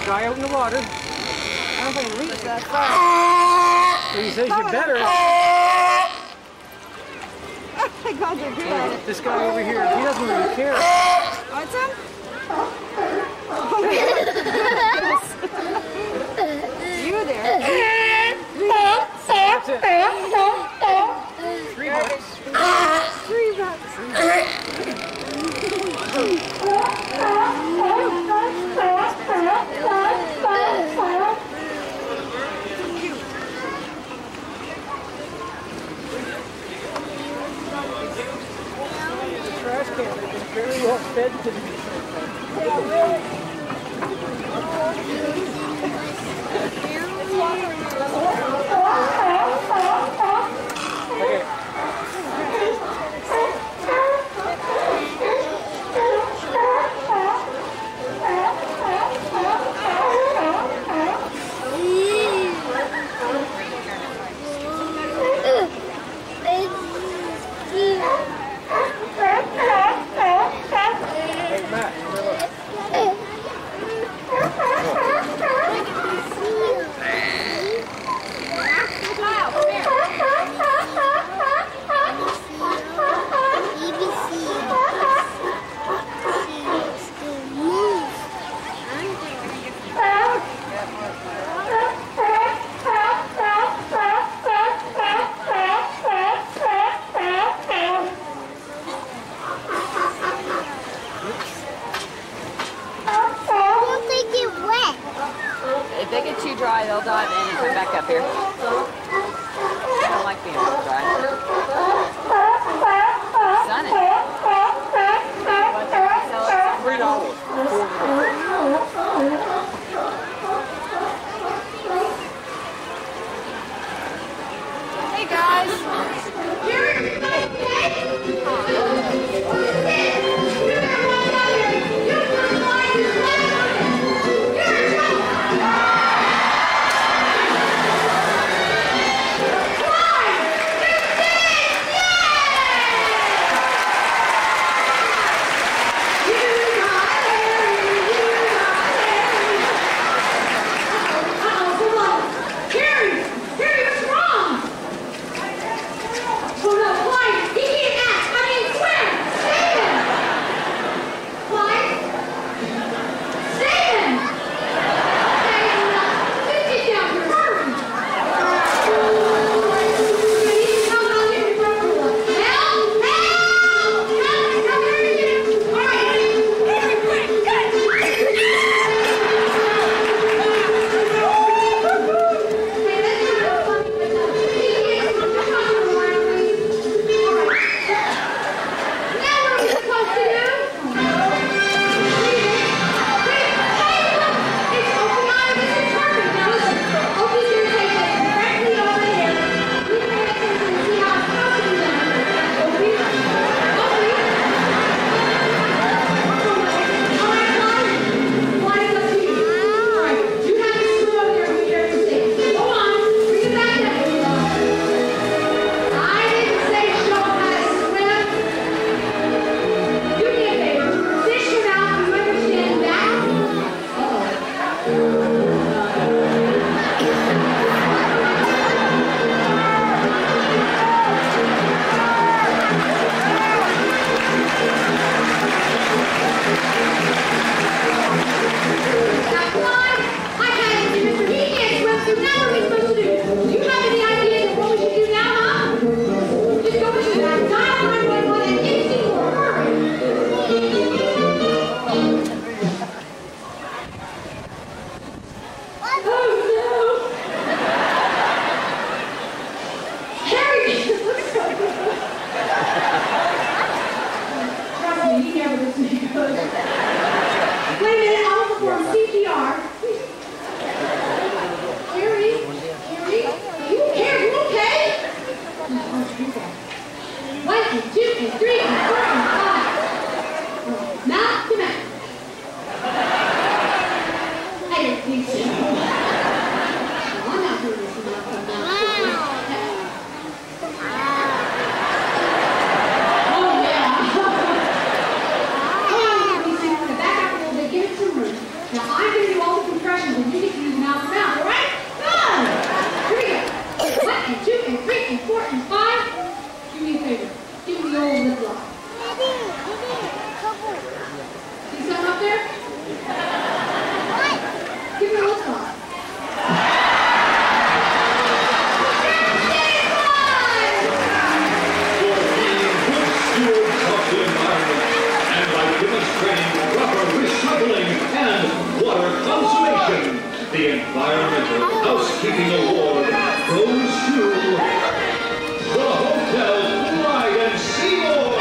guy out in the water. I don't think I can reach that far. So he says you better. Oh my God, they're good at it. This guy over here, he doesn't really care. What's him? Oh my goodness. You there. That's it. $3. Trash can. It's very well fed to me. Okay. Hey, Matt, If they get too dry, they'll dive in and come back up here. I don't like being dry. Sunny. $3. Hey guys. Carrie, what's wrong? Well, no, fly housekeeping award goes to the Hotel Pride and Seymour.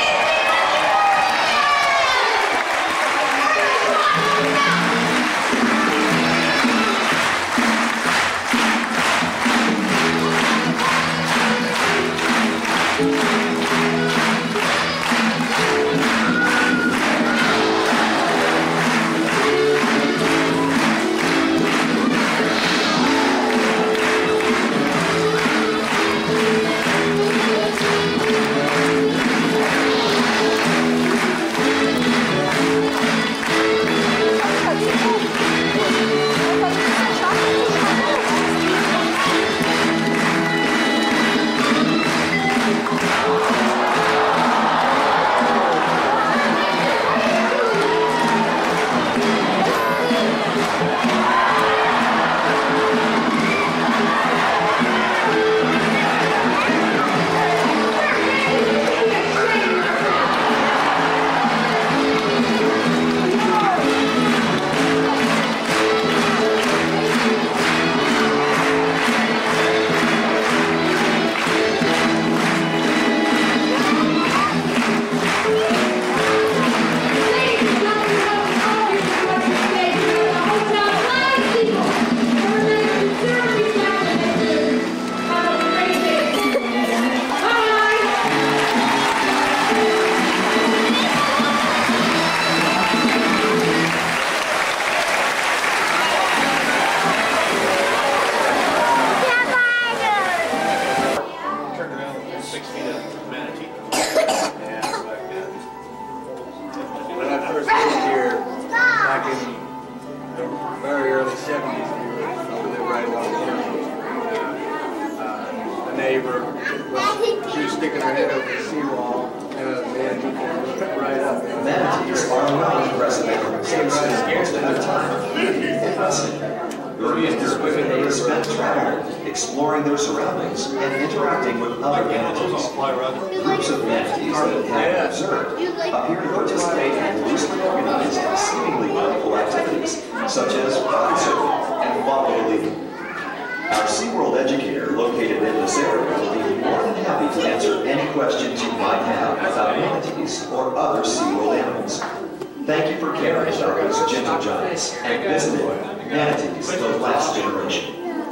Exploring their surroundings and interacting with other manatees. Groups of manatees that have been observed appear to participate in loosely organized and seemingly playful activities, such as body surfing and waddle leaping. Our SeaWorld educator located in this area will be more than happy to answer any questions you might have about manatees or other SeaWorld animals. Thank you for caring about those gentle giants and visiting manatees of the last generation.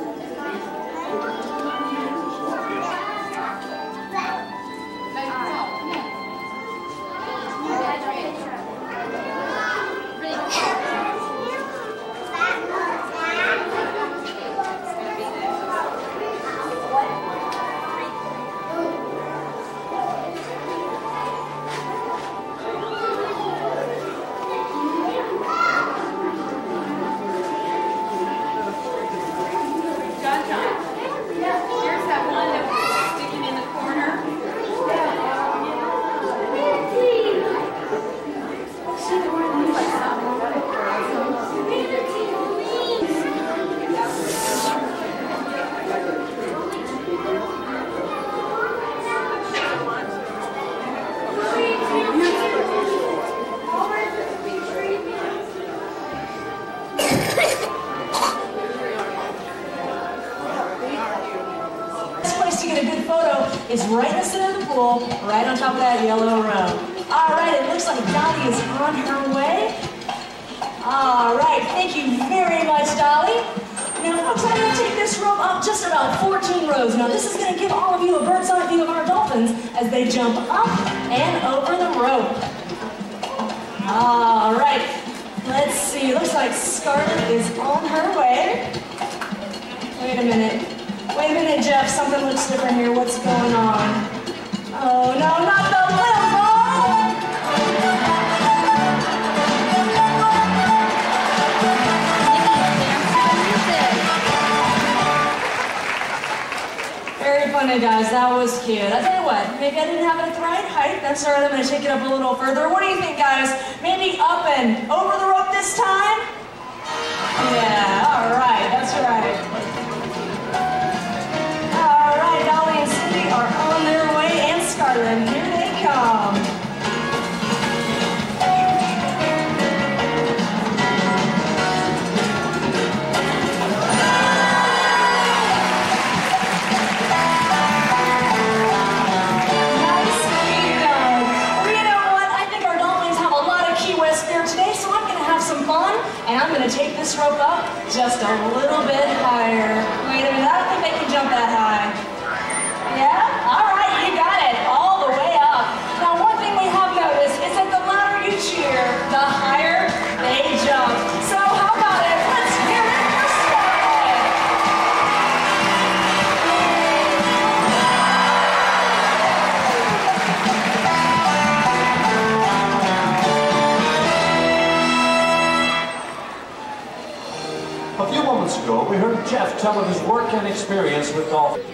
Is right in the center of the pool, right on top of that yellow row. All right, it looks like Dolly is on her way. All right, thank you very much, Dolly. Now, folks, I'm going to take this rope up just about 14 rows. Now, this is going to give all of you a bird's eye view of our dolphins as they jump up and over the rope. All right, let's see. Looks like Scarlett is on her way. Wait a minute. Wait a minute, Jeff. Something looks different here. What's going on? Oh, no, not the little ball! Very funny, guys. That was cute. I tell you what, maybe I didn't have it at the right height. That's all right. I'm going to take it up a little further. What do you think, guys? Maybe up and over the rope this time? Yeah, all right. That's right. Dolly and Cindy are on their way, and Scarlett, here they come. Just a little bit higher. Wait a minute, I don't think they can jump that high. Yeah? All right, you got it. All the way up. Now, one thing we have noticed is that the louder you cheer, the higher they jump. So how about it? Let's hear it for Starlight. A few moments ago, we heard Jeff tell of his work and experience with dolphins.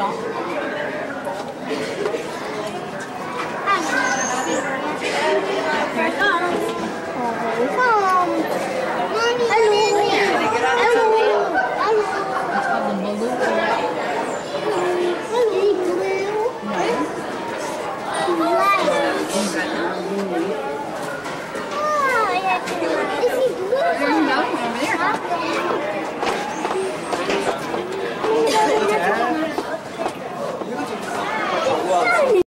now.